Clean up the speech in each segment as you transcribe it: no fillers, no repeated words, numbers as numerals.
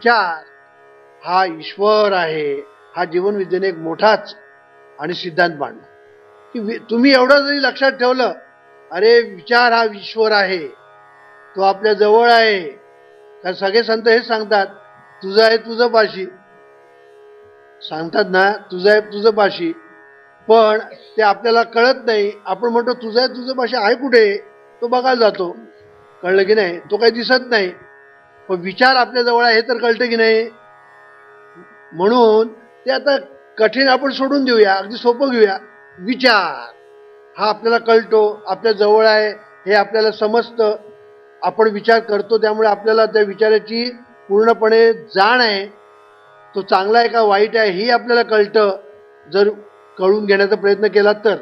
विचार हा ईश्वर आहे, हा जीवनविद्येने एक मोठाच आणि सिद्धांत मांडला की तुम्ही एवढं जरी लक्षात ठेवलं, अरे विचार हा ईश्वर आहे, तो आपल्या जवळ आहे. कारण सगळे संत हेच सांगतात, तुझं आहे तुझं पाशी, सांगतात ना, तुझं आहे तुझं पाशी. पण ते आपल्याला कळत नाही. आपण म्हणतो तुझं आहे तुझं पाशी आहे कुठे, तो बघायला जातो, कळलं की नाही, तो काही दिसत नाही. पण विचार आपल्या जवळ आहे हे तर कळतं की नाही. म्हणून ते आता कठीण आपण सोडून देऊया, अगदी सोपं घेऊया. विचार हा आपल्याला कळतो, आपल्या जवळ आहे हे आपल्याला समजतं, आपण विचार करतो, त्यामुळे आपल्याला त्या विचाराची पूर्णपणे जाण आहे. तो चांगला आहे का वाईट आहे हे आपल्याला कळतं, जर कळून घेण्याचा प्रयत्न केला तर.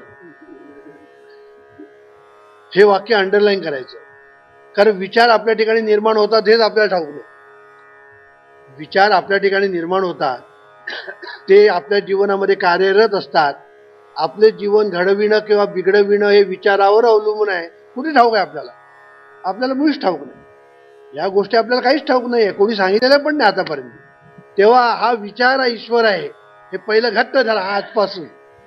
हे वाक्य अंडरलाईन करायचं, कारण विचार आपल्या ठिकाणी निर्माण होतात हेच आपल्याला ठाऊक नाही. विचार आपल्या ठिकाणी निर्माण होतात, ते आपल्या जीवनामध्ये कार्यरत असतात. आपले जीवन घडविणं किंवा बिघडविणं हे विचारावर अवलंबून आहे. कुठे ठाऊक आहे आपल्याला, आपल्याला मुळीच ठाऊक नाही. या गोष्टी आपल्याला काहीच ठाऊक नाही आहे, कोणी सांगितलेलं पण नाही आतापर्यंत. तेव्हा हा विचार हा ईश्वर आहे हे पहिलं घट्ट झाला. आजपासून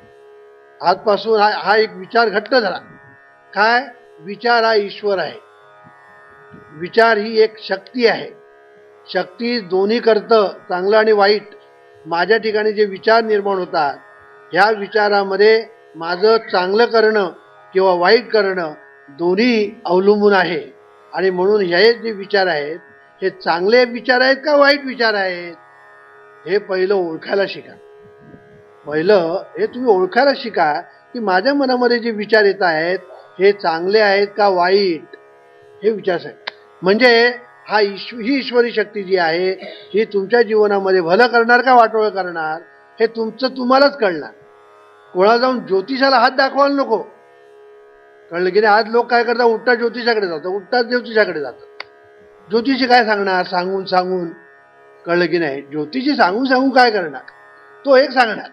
हा एक विचार घट्ट झाला. काय? विचार हा ईश्वर आहे. विचार ही एक शक्ती आहे. शक्ती दोन्ही करतं, चांगलं आणि वाईट. माझ्या ठिकाणी जे विचार निर्माण होतात, ह्या विचारामध्ये माझं चांगलं करणं किंवा वाईट करणं दोन्ही अवलंबून आहे. आणि म्हणून हे जे विचार आहेत, हे चांगले विचार आहेत का वाईट विचार आहेत, हे पहिलं ओळखायला शिका. पहिलं हे तुम्ही ओळखायला शिका की माझ्या मनामध्ये जे विचार येत आहेत हे चांगले आहेत का वाईट, हे विचार सांग. म्हणजे ही ईश्वरी शक्ती जी आहे ही तुमच्या जीवनामध्ये भलं करणार का वाटोळं करणार हे तुम्हालाच कळणार. कोणाला जाऊन ज्योतिषाला हात दाखवायला नको, कळलं की नाही. आज लोक काय करतात, उठता ज्योतिषाकडे जातात, उठतात ज्योतिषाकडे जातात. ज्योतिषी काय सांगणार, सांगून सांगून, कळलं की नाही. ज्योतिषी सांगून सांगून काय करणार, तो एक सांगणार.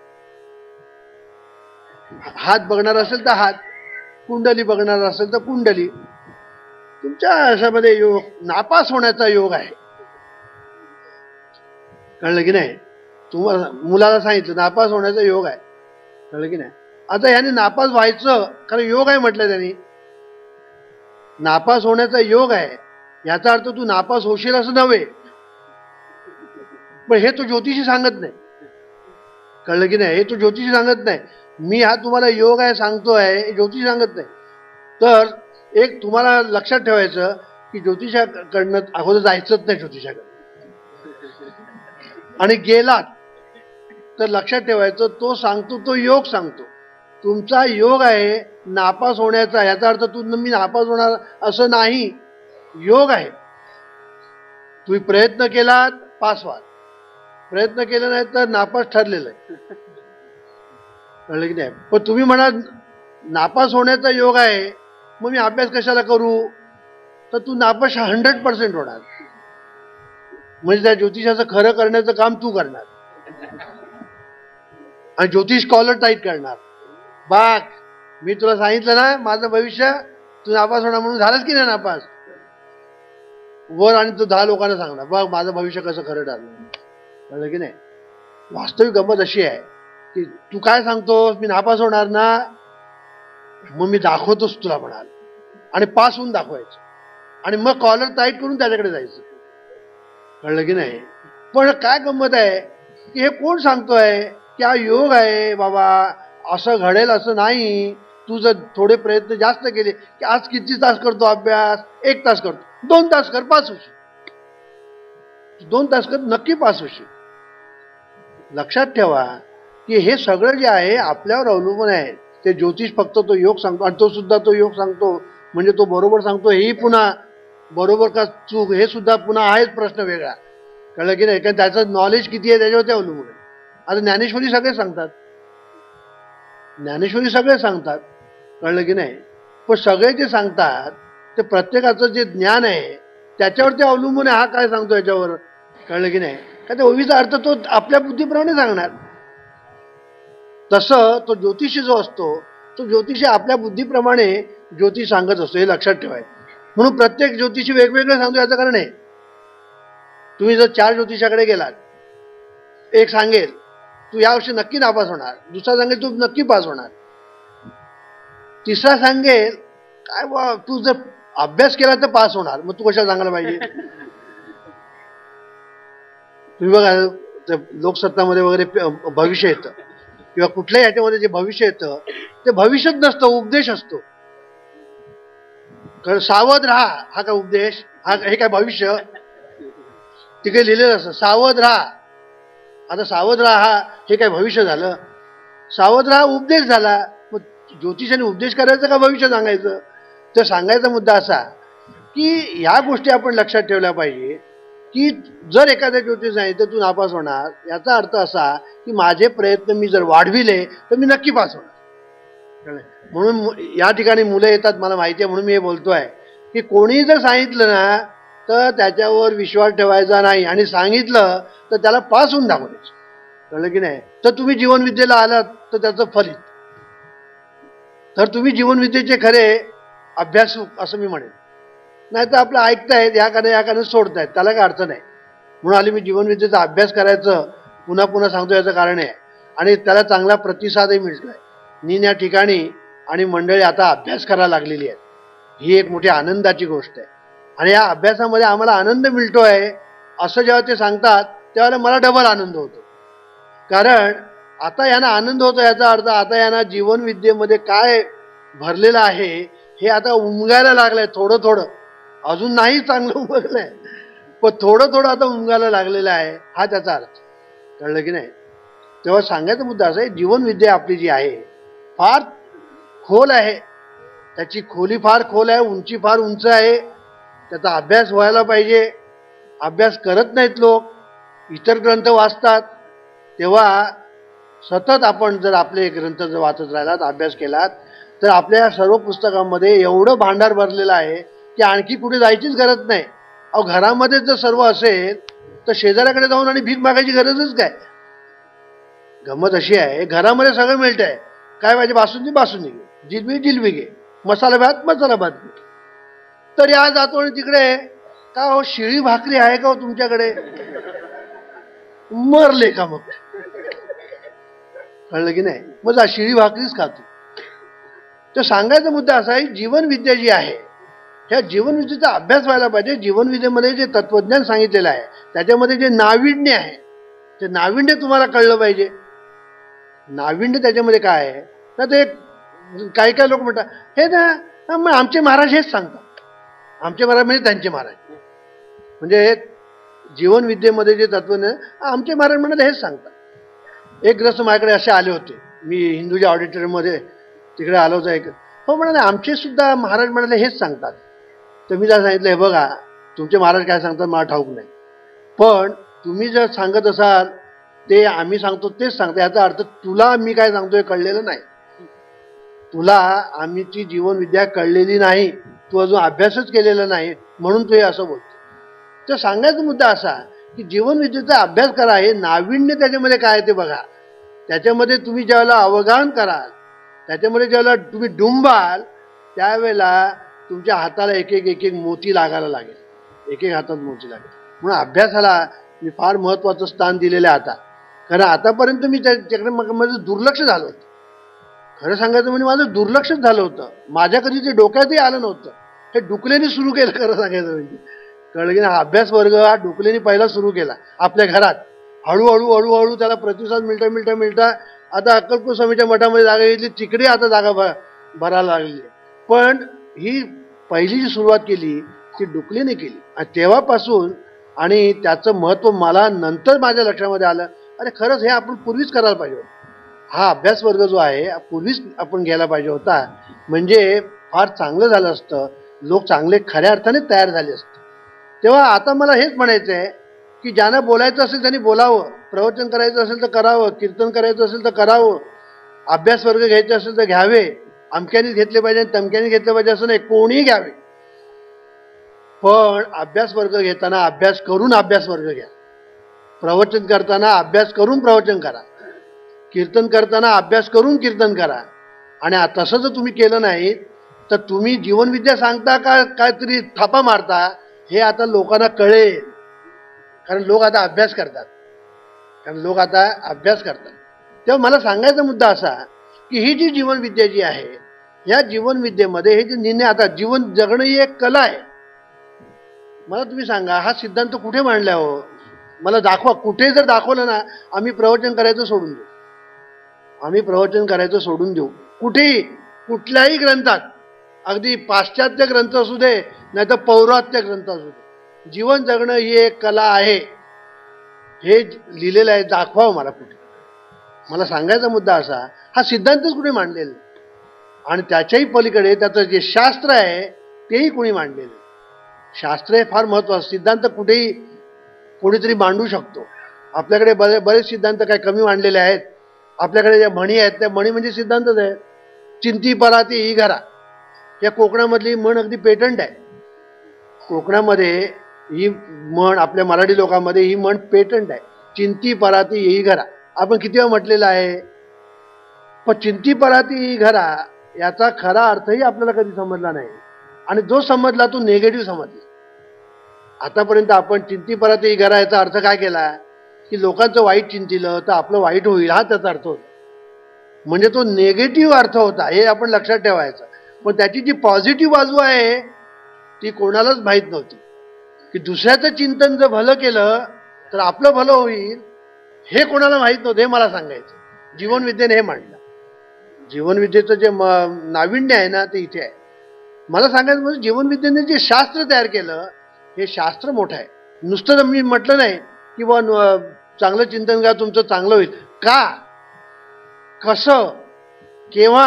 हात बघणार असेल तर हात, कुंडली बघणार असेल तर कुंडली. तुमच्या अशामध्ये योग नापास होण्याचा योग आहे, कळलं की नाही. तुम्हाला मुलाला सांगितलं नापास होण्याचा योग आहे, कळलं की नाही. आता याने नापास व्हायचं, कारण योग आहे म्हटलं त्यांनी, नापास होण्याचा योग आहे, याचा अर्थ तू नापास होशील असं नव्हे. पण हे तो ज्योतिषी सांगत नाही, कळलं की नाही. हे तो ज्योतिषी सांगत नाही. मी हा तुम्हाला योग आहे सांगतोय, ज्योतिषी सांगत नाही. तर एक तुम्हाला लक्षात ठेवायचं की ज्योतिषाकडनं अगोदर जायचंच नाही ज्योतिषाकडे. आणि गेलात तर लक्षात ठेवायचं, तो सांगतो तो योग सांगतो. तुमचा योग आहे नापास होण्याचा, याचा अर्थ मी नापास होणार असं नाही. योग आहे, तुम्ही प्रयत्न केलात पास व्हाल, प्रयत्न केला नाही तर नापास ठरलेलं आहे, कळलं की नाही. पण तुम्ही म्हणा नापास होण्याचा योग आहे, मग मी अभ्यास कशाला करू, तर तू नापास 100% होणार. म्हणजे त्या ज्योतिषाचं खरं करण्याचं काम तू करणार आणि ज्योतिष कॉलर टाईट करणार. बाग मी तुला सांगितलं ना माझं भविष्य, तू नापास होणार म्हणून झालंच की नाही नापास, वर आणि तू 10 लोकांना सांगणार बघ माझं भविष्य कसं खरं ठरलं, कळलं की नाही. वास्तविक गंमत अशी आहे की तू काय सांगतोस मी नापास होणार ना, मग मी दाखवतोच तुला म्हणाल, आणि पास होऊन दाखवायचं, आणि मग कॉलर टाईट करून त्याच्याकडे जायचं, कळलं की नाही. पण काय गंमत आहे की हे कोण सांगतोय की हा योग आहे बाबा, असं घडेल असं नाही. तू जर थोडे प्रयत्न जास्त केले की आज किती तास करतो अभ्यास, 1 तास करतो, 2 तास कर, पास होशील. 2 तास कर, नक्की पास होशील. लक्षात ठेवा की हे सगळं जे आहे आपल्यावर अवलंबून आहे. ते ज्योतिष फक्त तो योग सांगतो, आणि तो सुद्धा तो योग सांगतो म्हणजे तो बरोबर सांगतो हेही पुन्हा बरोबर का चूक हे सुद्धा पुन्हा आहेच प्रश्न वेगळा, कळलं की नाही. कारण त्याचं नॉलेज किती आहे त्याच्यावर ते अवलंबून आहे. आता ज्ञानेश्वरी सगळे सांगतात, ज्ञानेश्वरी सगळे सांगतात, कळलं की नाही. पण सगळे जे सांगतात ते प्रत्येकाचं जे ज्ञान आहे त्याच्यावर ते अवलंबून आहे. हा काय सांगतो याच्यावर, कळलं की नाही. का ते ओवीचा अर्थ तो आपल्या बुद्धीप्रमाणे सांगणार. तसं तो ज्योतिषी जो असतो तो ज्योतिषी आपल्या बुद्धीप्रमाणे ज्योतिष सांगत असतो, हे लक्षात ठेवायचं. म्हणून प्रत्येक ज्योतिषी वेगवेगळं सांगतो याचं कारण आहे. तुम्ही जर 4 ज्योतिषाकडे गेलात, एक सांगेल तू यावर्षी नक्की नापास होणार, दुसरा सांगेल तू नक्की पास होणार, तिसरा सांगेल काय बा तू जर अभ्यास केला तर पास होणार, मग तू कशाला सांगायला पाहिजे. तुम्ही बघा लोकसत्तामध्ये वगैरे भविष्य येतं किंवा कुठल्याही ह्याच्यामध्ये जे भविष्य येतं ते भविष्यच नसतं, उपदेश असतो. कारण सावध राहा हा काय उपदेश, हा हे काय भविष्य, तिकडे लिहिलेलं असतं सावध राहा. आता सावध राहा हा हे काय भविष्य झालं, सावध राहा उपदेश झाला. मग ज्योतिषाने उपदेश करायचं का भविष्य सांगायचं. तर सांगायचा मुद्दा असा की ह्या गोष्टी आपण लक्षात ठेवल्या पाहिजे की जर एखाद्या ज्योतिष सांगितलं तू नापास होणार, याचा अर्थ असा की माझे प्रयत्न मी जर वाढविले तर मी नक्की पास होणार. म्हणून या ठिकाणी मुलं येतात मला माहिती आहे, म्हणून मी हे बोलतोय की कोणी जर सांगितलं ना तर त्याच्यावर विश्वास ठेवायचा नाही, आणि सांगितलं तर त्याला पास होऊन दाखवायचं. कळलं की नाही. तर तुम्ही जीवनविद्येला आलात तर त्याचं फलित, तर तुम्ही जीवनविद्येचे खरे अभ्यासू असं मी म्हणेन. नाही तर आपलं ऐकतायत याकडे सोडतायत, त्याला काय अर्थ नाही. म्हणून आली मी जीवनविद्येचा अभ्यास करायचं पुन्हा पुन्हा सांगतो, याचं कारण आहे. आणि त्याला चांगला प्रतिसादही मिळतोय. या ठिकाणी आणि मंडळी आता अभ्यास करायला लागलेली आहे, ही एक मोठी आनंदाची गोष्ट आहे. आणि या अभ्यासामध्ये आम्हाला आनंद मिळतोय असं जेव्हा ते सांगतात तेव्हा मला डबल आनंद होतो. कारण आता यांना आनंद होतो, याचा अर्थ आता यांना जीवनविद्येमध्ये काय भरलेलं आहे हे आता उमगायला लागलंय. थोडं थोडं, अजून नाही चांगलं उमगलंय, पण थोडं थोडं आता उमगायला लागलेलं आहे, हा त्याचा अर्थ. कळलं की नाही. तेव्हा सांगायचा मुद्दा असा आहे, जीवनविद्या आपली जी आहे फार खोल आहे, त्याची खोली फार खोल आहे, उंची फार उंच आहे. त्याचा अभ्यास व्हायला पाहिजे. अभ्यास करत नाहीत लोक, इतर ग्रंथ वाचतात. तेव्हा सतत आपण जर आपले ग्रंथ जर वाचत राहिलात, अभ्यास केलात, तर आपल्या सर्व पुस्तकांमध्ये एवढं भांडार भरलेलं आहे की आणखी कुठे जायचीच गरज नाही. अहो घरामध्ये जर सर्व असेल तर शेजाऱ्याकडे जाऊन आणि भीक मागायची गरजच काय. गंमत अशी आहे, घरामध्ये सगळं मिळतंय. काय पाहिजे, बासुंदी बासुंदी घे, जिलबी जिलबी घे, मसाला भात मसाला भात घे. तर या जातो आणि तिकडे का हो शिळी भाकरी आहे का हो तुमच्याकडे, मरले का मग. कळलं की नाही. मग जा शिळी भाकरीच खातो. तर सांगायचा मुद्दा असा आहे, जीवनविद्या जी आहे ह्या जीवनविद्येचा अभ्यास व्हायला पाहिजे. जीवनविद्येमध्ये जे तत्वज्ञान सांगितलेलं आहे त्याच्यामध्ये जे नाविन्य आहे ते नाविन्य तुम्हाला कळलं पाहिजे. नाविन्य त्याच्यामध्ये काय आहे तर ते काही काही लोक म्हणतात हे ना मग आमचे महाराज हेच सांगतात. आमचे महाराज म्हणजे त्यांचे महाराज, म्हणजे जीवनविद्येमध्ये जे तत्वज्ञान आमचे महाराज म्हणाले हेच सांगतात. एक ग्रस्त माझ्याकडे असे आले होते, मी हिंदूच्या ऑडिटोरियममध्ये तिकडे आलो होतो. एक हो म्हणाले आमचे सुद्धा महाराज म्हणाले हेच सांगतात. तर मी त्याला सांगितलं हे बघा तुमचे महाराज काय सांगतात मला ठाऊक नाही, पण तुम्ही जर सांगत असाल ते आम्ही सांगतो तेच सांगतो, याचा अर्थ तुला मी काय सांगतोय कळलेलं नाही. तुला आमची जीवनविद्या कळलेली नाही, तू अजून अभ्यासच केलेला नाही, म्हणून तू हे असं बोलतो. तर सांगायचा मुद्दा असा की जीवनविद्येचा अभ्यास करा. हे नाविन्य त्याच्यामध्ये काय ते बघा. त्याच्यामध्ये तुम्ही ज्यावेळेला अवगाहन कराल, त्याच्यामध्ये ज्यावेळेला तुम्ही डुंबाल, त्यावेळेला तुमच्या हाताला एक एक एक एक मोती लागायला लागेल, एक एक हातात मोती लागेल. म्हणून अभ्यासाला मी फार महत्त्वाचं स्थान दिलेलं आहे आता. कारण आतापर्यंत मी त्याच्याकडे माझं दुर्लक्ष झालं होतं. खरं सांगायचं म्हणजे माझं दुर्लक्षच झालं होतं. माझ्या कधी ते डोक्यातही आलं नव्हतं. हे डुकलेने सुरू केलं खरं सांगायचं म्हणजे. कळलं की हा अभ्यास वर्ग हा डुकलेने पहिला सुरू केला आपल्या घरात. हळूहळू हळूहळू त्याला प्रतिसाद मिळता आता अक्कलकोट स्वामीच्या मठामध्ये जागा घेतली, तिकडे आता जागा भरायला लागली. पण ही पहिली जी सुरुवात केली ती डुकलेने केली, आणि तेव्हापासून आणि त्याचं महत्त्व मला नंतर माझ्या लक्षामध्ये आलं, अरे खरंच हे आपण पूर्वीच करायला पाहिजे होतं. हा अभ्यास वर्ग जो आहे पूर्वीच आपण घ्यायला पाहिजे होता, म्हणजे फार चांगलं झालं असतं. लोक चांगले खऱ्या अर्थाने तयार झाले असते. तेव्हा आता मला हेच म्हणायचं आहे की ज्यांना बोलायचं असेल त्यांनी बोलावं, प्रवचन करायचं असेल तर करावं, कीर्तन करायचं असेल तर करावं, अभ्यास वर्ग घ्यायचे असेल तर घ्यावे. अमक्यानेच घेतले पाहिजे आणि तमक्याने घेतले पाहिजे असं नाही, कोणीही घ्यावे. पण अभ्यास वर्ग घेताना अभ्यास करून अभ्यास वर्ग घ्या. प्रवचन करताना अभ्यास करून प्रवचन करा. कीर्तन करताना अभ्यास करून कीर्तन करा. आणि तसं जर तुम्ही केलं नाही तर तुम्ही जीवनविद्या सांगता का काहीतरी थापा मारता हे आता लोकांना कळेल. कारण लोक आता अभ्यास करतात. तेव्हा मला सांगायचा मुद्दा असा की ही जी जीवनविद्या जी आहे, या जीवनविद्येमध्ये हे जे निर्णय, आता जीवन जगणं ही एक कला आहे. मला तुम्ही सांगा, हा सिद्धांत कुठे मांडला हो? मला दाखवा. कुठे जर दाखवलं ना, आम्ही प्रवचन करायचं सोडून देऊ. कुठेही, कुठल्याही ग्रंथात, अगदी पाश्चात्य ग्रंथ असू दे नाही तर पौरात्य ग्रंथ असू दे, जीवन जगणं ही एक कला आहे हे लिहिलेलं आहे. दाखवावं मला कुठे. मला सांगायचा मुद्दा असा, हा सिद्धांतच कुठे मांडलेला नाही. आणि त्याच्याही पलीकडे त्याचं जे शास्त्र आहे तेही कोणी मांडलेलं. शास्त्र हे फार महत्वाचं. सिद्धांत कुठेही कोणीतरी मांडू शकतो. आपल्याकडे बरेच सिद्धांत काय कमी मांडलेले आहेत. आपल्याकडे ज्या म्हणी आहेत त्या म्हणी म्हणजे सिद्धांतच आहेत. चिंती पराती ही घरा, या कोकणामधली म्हण अगदी पेटंट आहे. कोकणामध्ये ही म्हण, आपल्या मराठी लोकांमध्ये ही म्हण पेटंट आहे. चिंती पराती ही घरा. आपण किती वेळा म्हटलेलं आहे. पण चिंती पराती ही घरा याचा खरा अर्थही आपल्याला कधी समजला नाही. आणि जो समजला तो निगेटिव्ह समजला. आतापर्यंत आपण चिंती पराती ही घरा याचा अर्थ काय केला की लोकांचं वाईट चिंतिलं तर आपलं वाईट होईल, हा त्याचा अर्थ होता. म्हणजे तो निगेटिव्ह अर्थ होता, हे आपण लक्षात ठेवायचं. पण त्याची जी पॉझिटिव्ह बाजू आहे ती कोणालाच माहीत नव्हती. की दुसऱ्याचं चिंतन जर भलं केलं तर आपलं भलं होईल, हे कोणाला माहीत नव्हतं. हे मला सांगायचं. जीवनविद्येने हे मांडलं. जीवनविद्येचं जे नाविन्य आहे ना ते इथे आहे. मला सांगायचं म्हणजे जीवनविद्येने जे शास्त्र तयार केलं हे शास्त्र मोठं आहे. नुसतं मी म्हटलं नाही की बा चांगलं चिंतन करा तुमचं चांगलं होईल. का, कसं, केव्हा,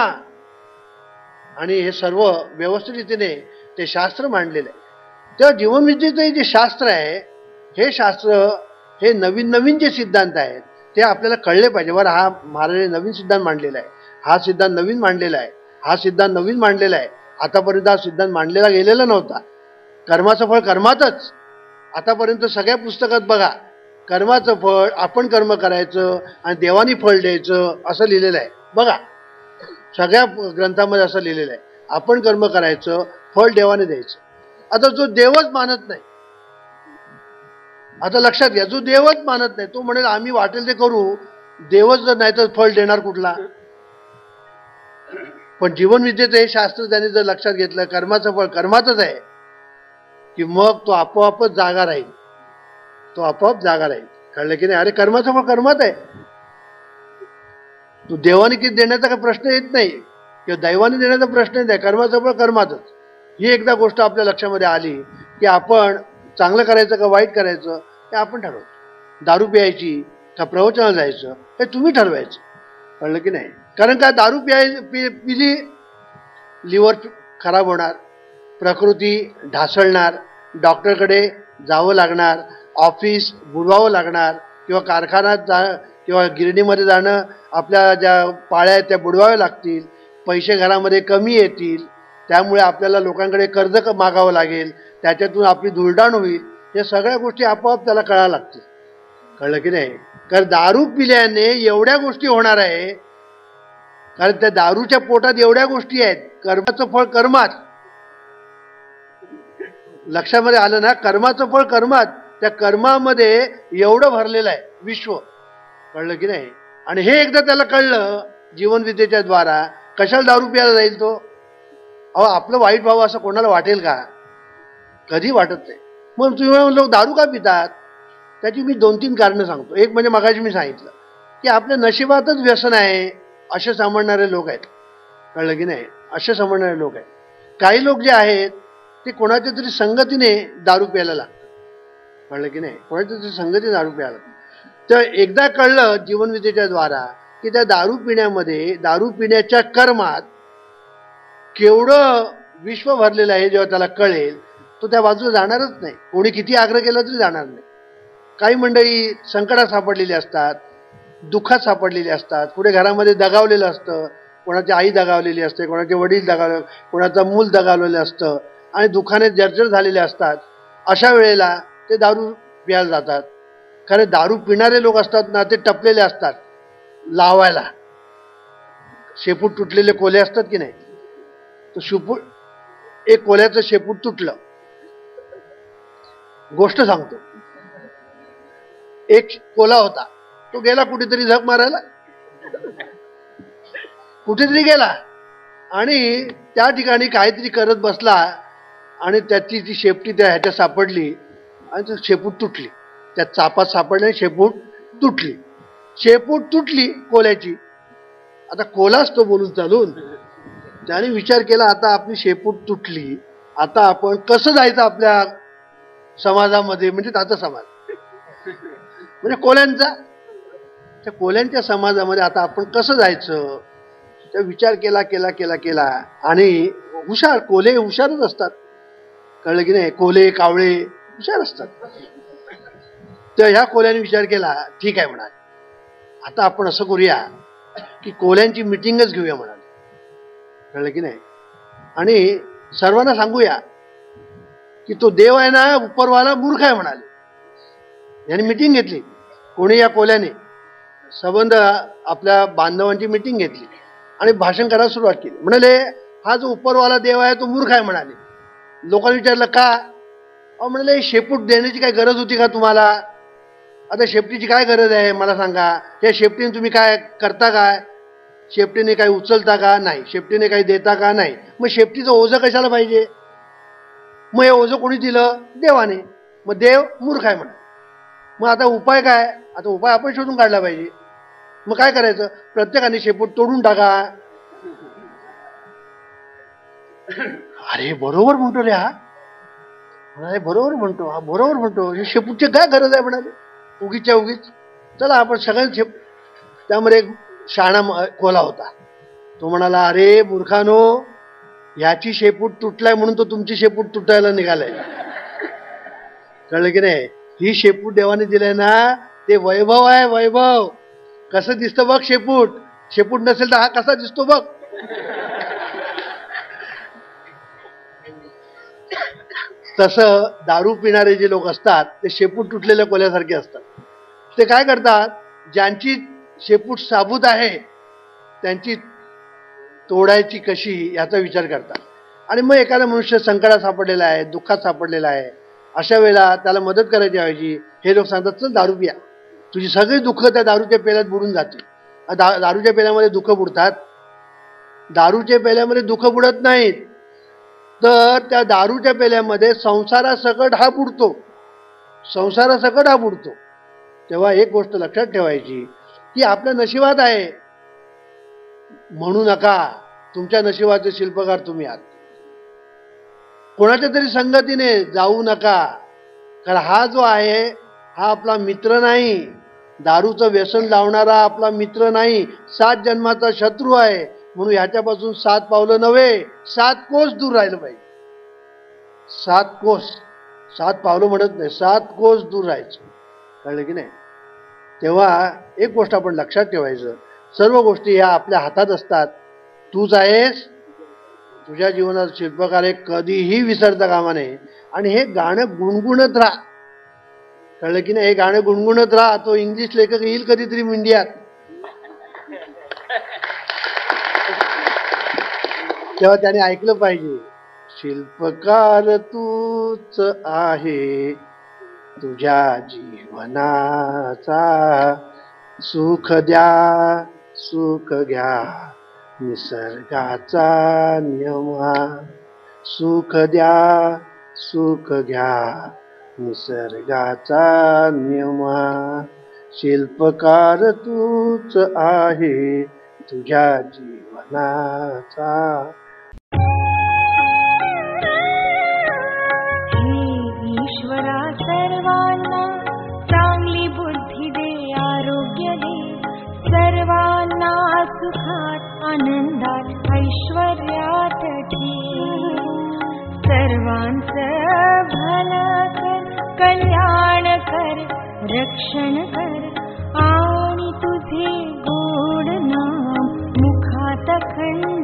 आणि हे सर्व व्यवस्थित रीतीने ते शास्त्र मांडलेलं आहे. तेव्हा जीवनविद्येचं जे शास्त्र आहे हे शास्त्र, हे नवीन नवीन जे सिद्धांत आहेत ते आपल्याला कळले पाहिजे. बरं, हा महाराजांनी नवीन सिद्धांत मांडलेला आहे, हा सिद्धांत नवीन मांडलेला आहे, हा सिद्धांत नवीन मांडलेला आहे. आतापर्यंत हा सिद्धांत मांडलेला गेलेला नव्हता. कर्माचं फळ कर्मातच. आतापर्यंत सगळ्या पुस्तकात बघा, कर्माचं फळ आपण कर्म करायचं आणि देवानी फळ द्यायचं असं लिहिलेलं आहे. बघा, सगळ्या ग्रंथामध्ये असं लिहिलेलं आहे. आपण कर्म करायचं, फळ देवाने द्यायचं. आता जो देवच मानत नाही, आता लक्षात घ्या, जो देवच मानत नाही तो म्हणेल आम्ही वाटेल ते करू, देवच जर नाही तर फळ देणार कुठला. पण जीवनविद्येचं हे शास्त्र त्याने जर लक्षात घेतलं, कर्माचं फळ कर्मातच आहे, की मग तो आपोआपच जागा राहील. कळलं की नाही? अरे कर्माचं फळ कर्मात आहे. तू देवाने किती देण्याचा काही प्रश्न येत नाही किंवा दैवाने देण्याचा प्रश्न येत नाही. कर्माचं फळ कर्मातच. ही एकदा गोष्ट आपल्या लक्षामध्ये आली की आपण चांगलं करायचं का वाईट करायचं हे आपण ठरवतो. दारू प्यायची का प्रवचनाला जायचं हे तुम्ही ठरवायचं. कळलं की नाही? कारण का दारू पिली लिव्हर खराब होणार, प्रकृती ढासळणार, डॉक्टरकडे जावं लागणार, ऑफिस बुडवावं लागणार, किंवा कारखान्यात किंवा गिरणीमध्ये जाणं, आपल्या ज्या पाळ्या आहेत त्या बुडवाव्या लागतील, पैसे घरामध्ये कमी येतील, त्यामुळे आपल्याला लोकांकडे कर्ज मागावं लागेल, त्याच्यातून आपली धुळदाण होईल. हे सगळ्या गोष्टी आपोआप त्याला कळायला लागतील. कळलं की नाही? कारण दारू पिल्याने एवढ्या गोष्टी होणार आहे, कारण त्या दारूच्या पोटात एवढ्या गोष्टी आहेत. कर्माचं फळ कर्मात. लक्षामध्ये आलं ना? कर्माचं फळ कर्मात. त्या कर्मामध्ये एवढं भरलेलं आहे विश्व. कळलं की नाही? आणि हे एकदा त्याला कळलं जीवनविद्येच्या द्वारा, कशाला दारू प्यायला जाईल तो? अहो, आपलं वाईट भाव असं कोणाला वाटेल का? कधी वाटत नाही. मग तुम्ही लोक दारू का पितात? त्याची मी 2-3 कारणं सांगतो. एक म्हणजे मगाशी मी सांगितलं की आपल्या नशिबातच व्यसन आहे असे समजणारे लोक आहेत. कळलं की नाही? असे समजणारे लोक आहेत. काही लोक जे आहेत ते कोणाच्या तरी संगतीने दारू प्यायला लागतात. कळलं की नाही? कोणाच्या तरी संगतीने दारू प्यायला लागतात. तर एकदा कळलं जीवनविद्येच्या द्वारा की त्या दारू पिण्यामध्ये, दारू पिण्याच्या कर्मात केवढं विश्व भरलेलं आहे, जेव्हा त्याला कळेल तो त्या बाजूला जाणारच नाही. कोणी किती आग्रह केला तरी जाणार नाही. काही मंडळी संकटात सापडलेली असतात, दुःखात सापडलेली असतात, पुढे घरामध्ये दगावलेलं असतं, कोणाची आई दगावलेली असते, कोणाचे वडील दगावले, कोणाचं मूल दगावलेलं असतं आणि दुःखाने जर्जर झालेले असतात. अशा वेळेला ते दारू प्यायला जातात. कारण दारू पिणारे लोक असतात ना, ते टपलेले असतात लावायला. शेपूट तुटलेले कोले असतात की नाही, तो एक कोल्याचं शेपूट तुटलं. गोष्ट सांगतो. एक कोला होता, तो गेला कुठेतरी झक मारायला, कुठेतरी गेला आणि त्या ठिकाणी काहीतरी करत बसला आणि त्याची जी शेपटी त्या ह्याच्यात सापडली आणि ती शेपूट तुटली. त्या चापात सापडली, शेपूट तुटली. शेपूट तुटली कोल्याची. आता कोलाच तो बोलून चालून त्याने विचार केला, आता आपली शेपूट तुटली, आता आपण कसं जायचं आपल्या समाजामध्ये, म्हणजे त्याचा समाज म्हणजे कोल्यांचा, त्या कोल्यांच्या समाजामध्ये आता आपण कसं जायचं. त्या विचार केला केला केला केला आणि हुशार, कोले हुशारच असतात, कळलं की नाही, कोले कावळे हुशार असतात. तर ह्या कोल्याने विचार केला, ठीक आहे म्हणाले, आता आपण असं करूया की कोल्यांची मिटिंगच घेऊया म्हणाले, कळलं की नाही, आणि सर्वांना सांगूया की तो देव आहे ना उपरवाला मूर्ख आहे म्हणाले. यांनी मिटिंग घेतली, कोणी या कोल्याने संबंध आपल्या बांधवांची मिटिंग घेतली आणि भाषण करायला सुरुवात केली. म्हणाले, हा जो उपरवाला देव आहे तो मूर्ख आहे म्हणाले. लोकांनी विचारलं का. अहो म्हणाले, शेपूट देण्याची काय गरज होती का तुम्हाला. आता शेपटीची काय गरज आहे मला सांगा. या शेपटीने तुम्ही काय करता काय, शेपटीने काही उचलता का नाही, शेपटीने काही देता का नाही, मग शेपटीचं ओझं कशाला पाहिजे. मग हे ओझं कोणी दिलं, देवाने. मग देव मूर्ख आहे म्हणा. मग आता उपाय काय, आता उपाय आपण शोधून काढला पाहिजे. मग काय करायचं, प्रत्येकाने शेपूट तोडून टाका. अरे बरोबर म्हणतो रे हा, म्हणाले बरोबर म्हणतो, हा बरोबर म्हणतो, हे शेपूटची काय गरज आहे म्हणाले, उगीच्या उगीच. चला आपण सगळ्यांनी त्यामध्ये एक शहाणा कोला होता, तो म्हणाला, अरे मूर्खानो, याची शेपूट तुटलाय म्हणून तो तुमची शेपूट तुटायला निघालाय, कळलं की नाही. ही शेपूट देवाने दिलाय ना, ते वैभव आहे, वैभव. कसं दिसतं बघ शेपूट, शेपूट नसेल तर हा कसा दिसतो बघ. तसं दारू पिणारे जे लोक असतात ते शेपूट तुटलेल्या कोल्यासारखे असतात. ते काय करतात, ज्यांची शेपूट साबूत आहे त्यांची तोडायची कशी याचा विचार करतात. आणि मग एखादा मनुष्य संकटात सापडलेला आहे, दुःखात सापडलेला आहे, अशा वेळेला त्याला मदत करायची ऐवजी हे लोक सांगतात, चल दारू पिया, तुझी सगळी दुःख त्या दारूच्या पेल्यात बुडून जातील. दारूच्या पेल्यामध्ये दुःख बुडतात, दारूच्या पेल्यामध्ये दुःख बुडत नाहीत, तर त्या दारूच्या पेल्यामध्ये संसारासकट हा बुडतो, संसारासकट हा बुडतो. तेव्हा एक गोष्ट लक्षात ठेवायची की आपल्या नशिबात आहे, म्हणू नका तुमच्या नशिबाचे शिल्पकार तुम्ही आहात. कोणाच्या तरी संगतीने जाऊ नका, कारण हा जो आहे हा आपला मित्र नाही, दारूचं व्यसन लावणारा आपला मित्र नाही, 7 जन्माचा शत्रू आहे. म्हणून ह्याच्यापासून 7 पावलं नव्हे 7 कोस दूर राहिलं पाहिजे. 7 कोस, 7 पावलं म्हणत नाही, 7 कोस दूर राहायचं, कळलं की नाही. तेव्हा एक गोष्ट आपण लक्षात ठेवायचं, सर्व गोष्टी ह्या आपल्या हातात असतात. तूच आहेस तुझ्या जीवनात शिल्पकार, हे कधीही विसरता कामा नये. आणि हे गाणं गुणगुणत राहा, कळलं की नाही, हे गाणं गुणगुणत राहा. तो इंग्लिश लेखक येईल कधीतरी इंडियात, तेव्हा त्याने ऐकलं पाहिजे, शिल्पकार तूच आहे तुझ्या जीवनाचा, सुख द्या सुख घ्या निसर्गाचा नियमा, सुख द्या सुख घ्या निसर्गाचा नियमा, शिल्पकार तूच आहे तुझ्या जीवनाचा. ईश्वरा सर्वांना चांगली बुद्धी दे, आरोग्य दे, सर्वांना सुखात आनंदात ऐश्वर्यात ठेव, सर्वांचं भलं कर, कल्याण कर, रक्षण कर, आणि तुझे गोड नाम मुखात खंड